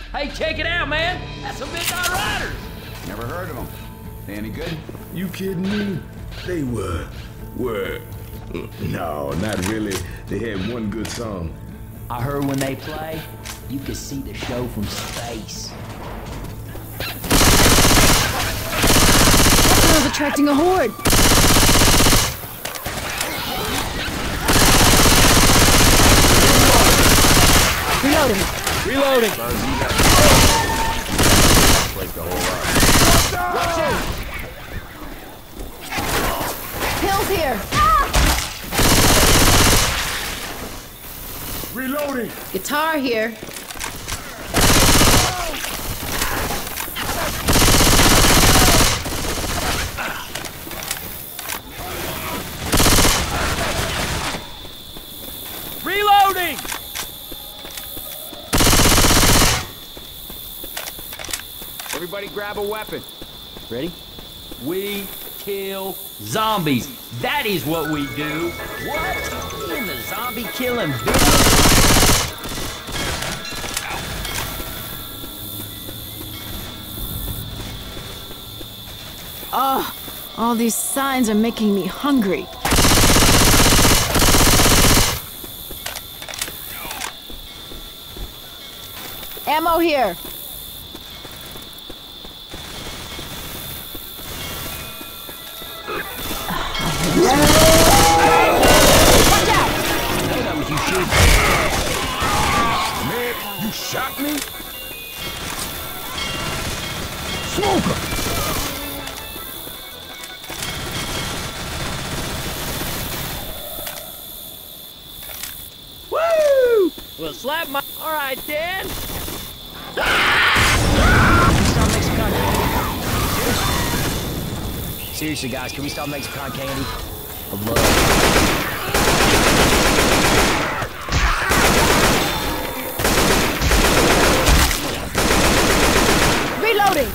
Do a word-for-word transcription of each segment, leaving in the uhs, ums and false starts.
Hey, check it out, man. That's some Midnight Riders. Never heard of them. They any good? You kidding me? They were, were, no, not really. They had one good song. I heard when they play, you can see the show from space. I was attracting a horde. Reloading. Reloading. Like the whole lot. Watch out! Pills here. Reloading. Guitar here. Reloading! Everybody grab a weapon. Ready? We kill zombies. That is what we do. What? In the zombie killing business? Oh, all these signs are making me hungry. Ammo here. Man, you shot me? Smoker! Woo! Well, slap my... All right, then. Seriously, guys, can we stop Mexican candy? I love it. Reloading.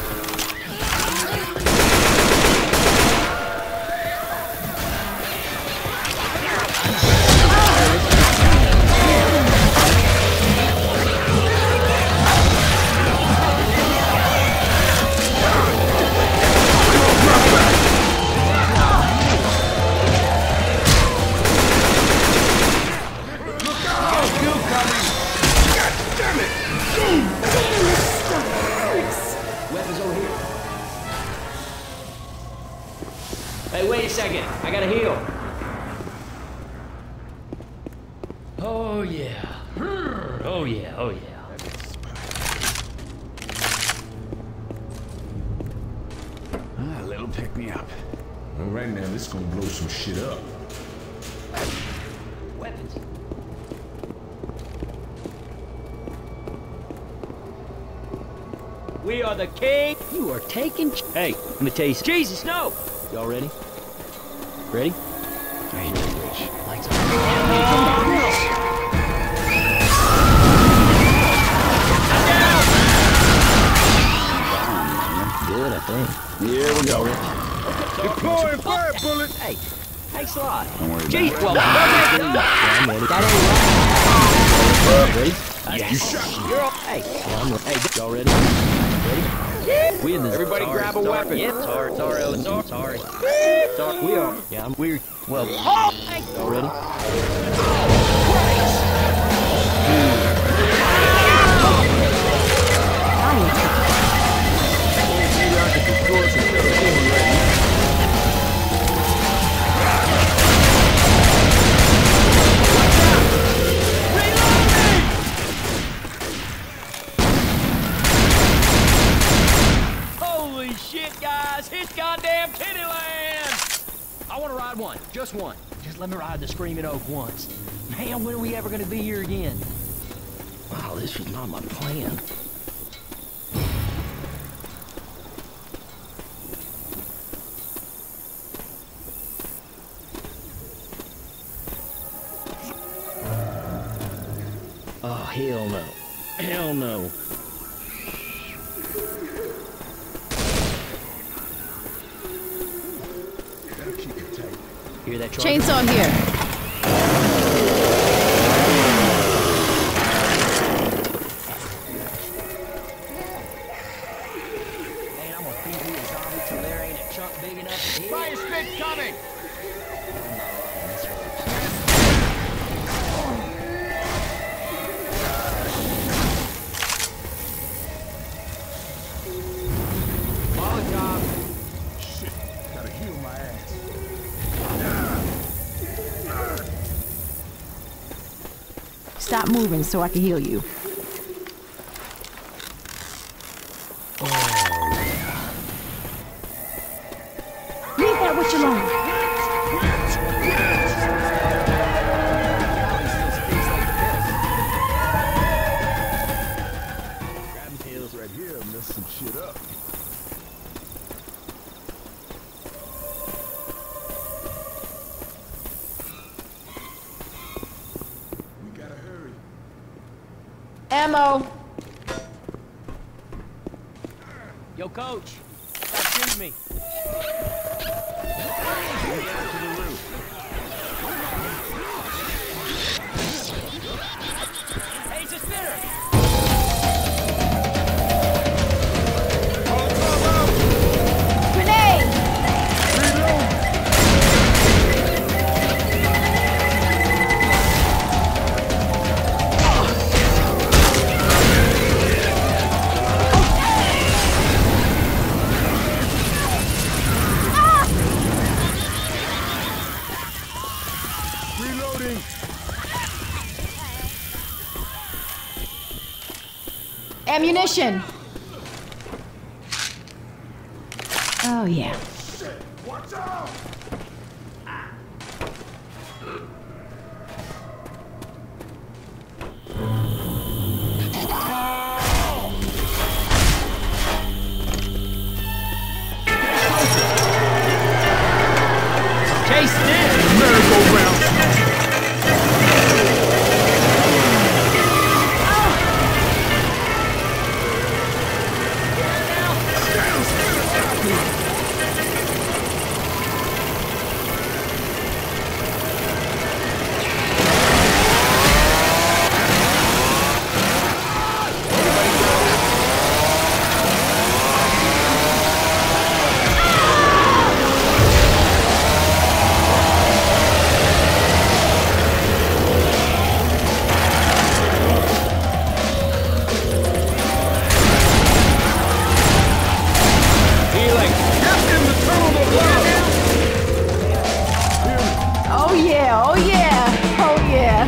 Hey, wait a second. I gotta heal. Oh, yeah. Oh, yeah. Oh, yeah. Ah, a little pick me up. All right now, this is gonna blow some shit up. Weapons. We are the king. You are taking... Hey, let me tell you... Jesus, no! Y'all ready? Ready? I hit the bridge. Lights Good, I think. Here we go. Deploying fire bullet! Hey, thanks a lot. Don't worry Jeez, about it. well, I'm ready. That ain't right. Ready? Yes. You shot. You're all... Hey, I'm ready. Hey, y'all ready? Ready? We in this. Everybody sorry, grab a sorry. weapon. Yep, sorry, sorry, Ellen, sorry, sorry. Sorry, we are. Yeah, I'm weird. Well, oh, y'all ready? Holy shit, guys! It's goddamn Kittyland! I want to ride one, just one. Just let me ride the Screaming Oak once. Man, when are we ever gonna be here again? Wow, this was not my plan. Oh, hell no. Hell no. Hear that charge? Chainsaw here. Equipment coming! Molotov! Shit, gotta heal my ass. Stop moving so I can heal you. Leave that witch alone. Cottontails right here mess some shit up. We gotta hurry. Ammo. Yo, coach. Stop shooting me. Hey, it's a spinner. Grenade. Reloading. Ammunition. Oh, yeah. Shit, watch out! Chase this! Merry-go-round. Oh, yeah. Oh, yeah. Oh, yeah.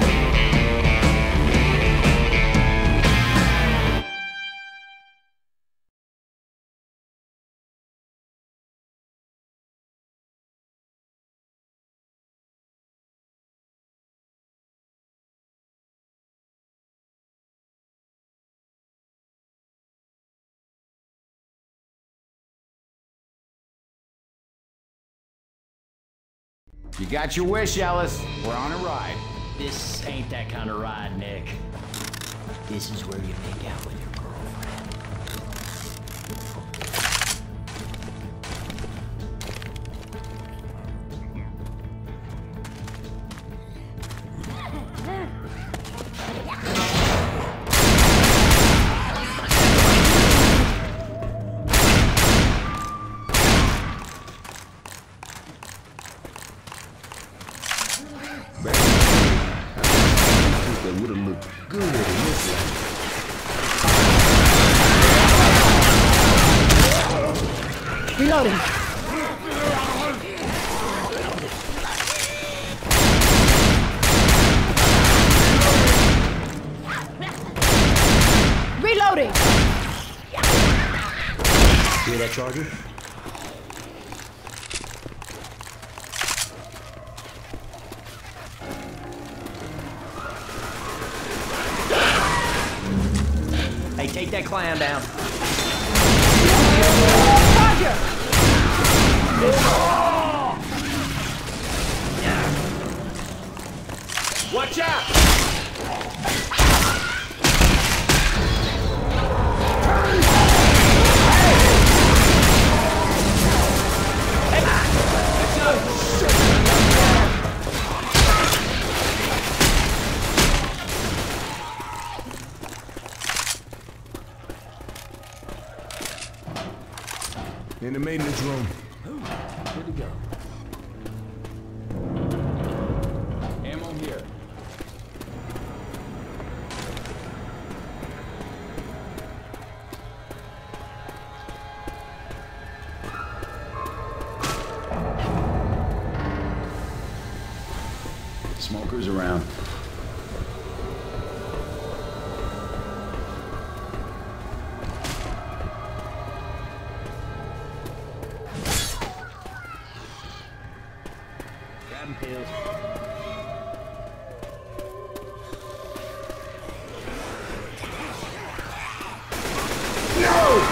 You got your wish, Ellis. We're on a ride. This ain't that kind of ride, Nick. This is where you make out with your girlfriend. That would have looked good in this life. Reloading. Reloading. Hear that, Charger? Hey, take that clown down. Watch out! In the maintenance room. Good to go. Cruise around. Grabbing pills. No!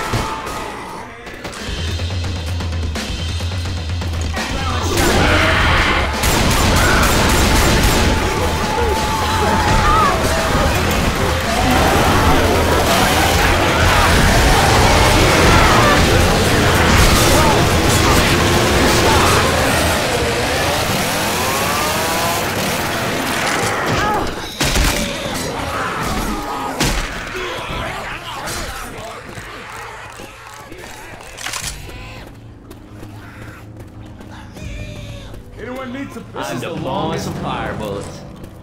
Anyone needs some... I'm deploying some fire bullets.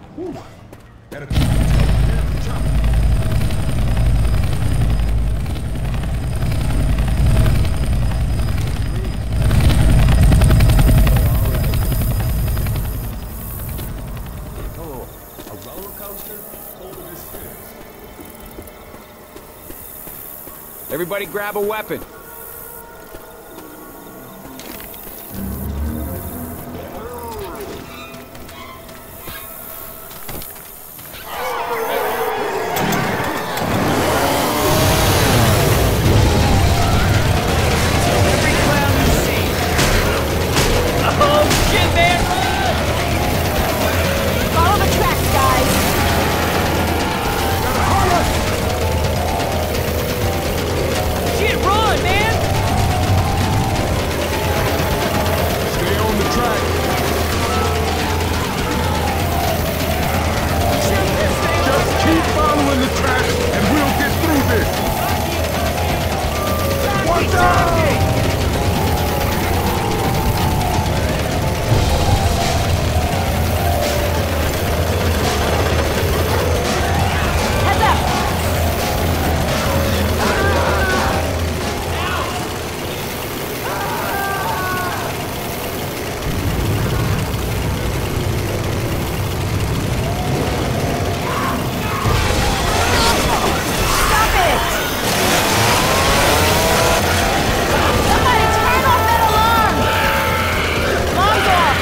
Oh, a roller coaster? Hold of his fence. Everybody grab a weapon. Follow the tracks, guys. Shit, run, man! Stay on the track. Just keep following the track and we'll get through this. Watch out! Heads up. Stop it! Somebody turn off that alarm! Alarm's off!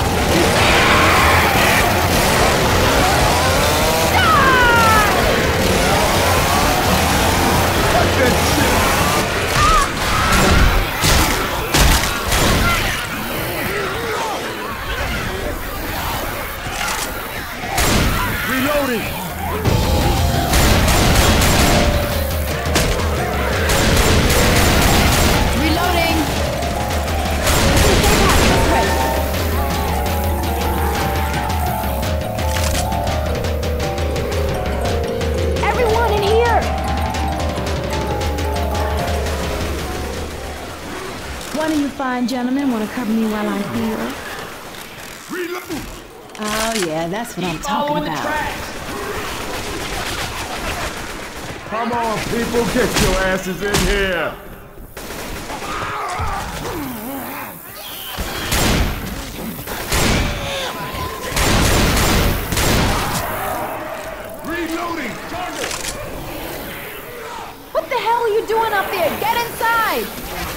Reloading! Reloading! This way. Everyone in here! One of you fine gentlemen want to cover me while I'm here? Reload! Oh yeah, that's what I'm talking Following the about. tracks. Come on, people, get your asses in here! Reloading! Target! What the hell are you doing up there? Get inside!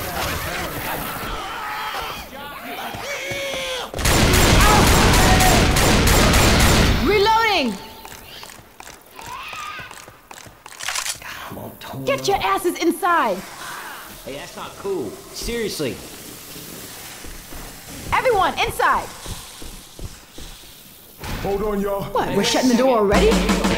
Reloading! Come on, Tony. Get your asses inside! Hey, that's not cool. Seriously. Everyone, inside! Hold on, y'all. What, we're shutting the door already?